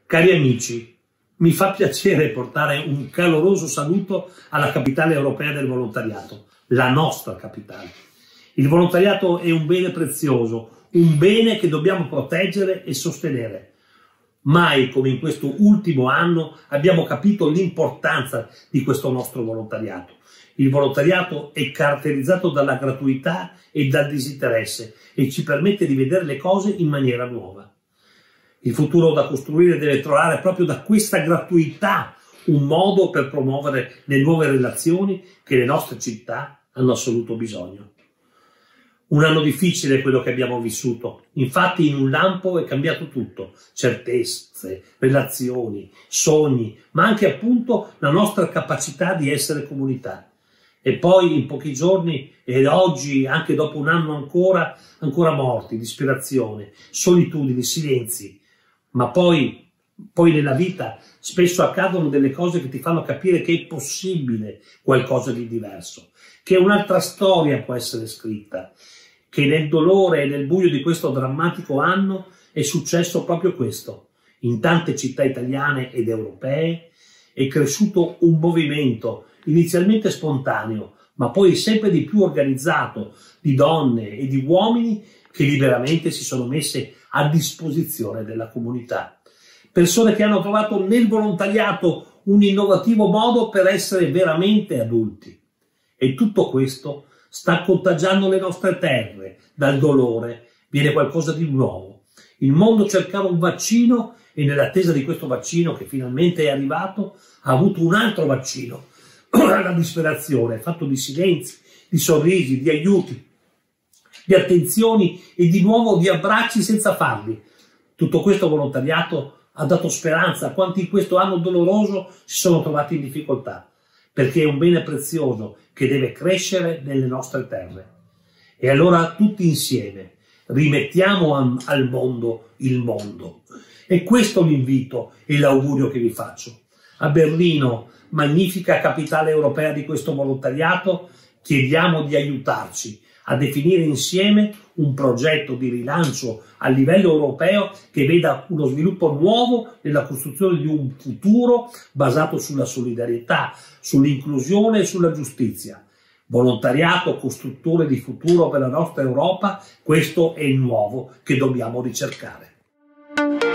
Cari amici, mi fa piacere portare un caloroso saluto alla capitale europea del volontariato, la nostra capitale. Il volontariato è un bene prezioso, un bene che dobbiamo proteggere e sostenere. Mai come in questo ultimo anno abbiamo capito l'importanza di questo nostro volontariato. Il volontariato è caratterizzato dalla gratuità e dal disinteresse e ci permette di vedere le cose in maniera nuova. Il futuro da costruire deve trovare proprio da questa gratuità un modo per promuovere le nuove relazioni che le nostre città hanno assoluto bisogno. Un anno difficile quello che abbiamo vissuto, infatti in un lampo è cambiato tutto, certezze, relazioni, sogni, ma anche appunto la nostra capacità di essere comunità. E poi in pochi giorni e oggi, anche dopo un anno ancora morti, disperazione, solitudini, silenzi. Ma poi nella vita spesso accadono delle cose che ti fanno capire che è possibile qualcosa di diverso, che un'altra storia può essere scritta, che nel dolore e nel buio di questo drammatico anno è successo proprio questo. In tante città italiane ed europee è cresciuto un movimento inizialmente spontaneo, ma poi sempre di più organizzato, di donne e di uomini che liberamente si sono messe a disposizione della comunità. Persone che hanno trovato nel volontariato un innovativo modo per essere veramente adulti. E tutto questo sta contagiando le nostre terre. Dal dolore viene qualcosa di nuovo. Il mondo cercava un vaccino e nell'attesa di questo vaccino che finalmente è arrivato ha avuto un altro vaccino. La disperazione, fatto di silenzi, di sorrisi, di aiuti, di attenzioni e di nuovo di abbracci senza farli. Tutto questo volontariato ha dato speranza a quanti in questo anno doloroso si sono trovati in difficoltà, perché è un bene prezioso che deve crescere nelle nostre terre. E allora tutti insieme rimettiamo al mondo il mondo. E questo l'invito e l'augurio che vi faccio. A Berlino, magnifica capitale europea di questo volontariato, chiediamo di aiutarci a definire insieme un progetto di rilancio a livello europeo che veda uno sviluppo nuovo nella costruzione di un futuro basato sulla solidarietà, sull'inclusione e sulla giustizia. Volontariato costruttore di futuro per la nostra Europa, questo è il nuovo che dobbiamo ricercare.